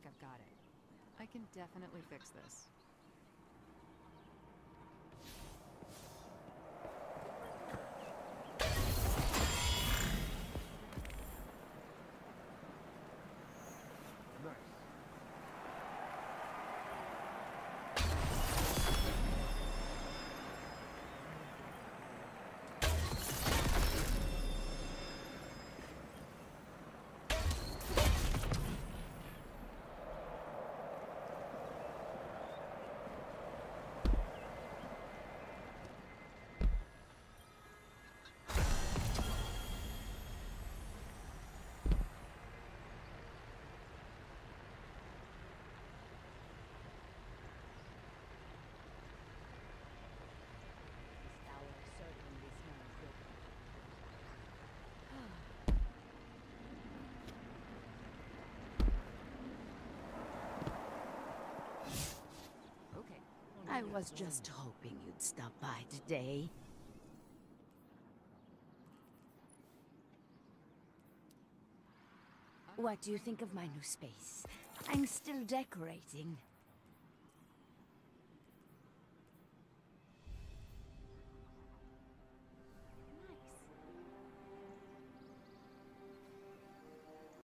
think I've got it. I can definitely fix this. I was just hoping you'd stop by today. What do you think of my new space? I'm still decorating.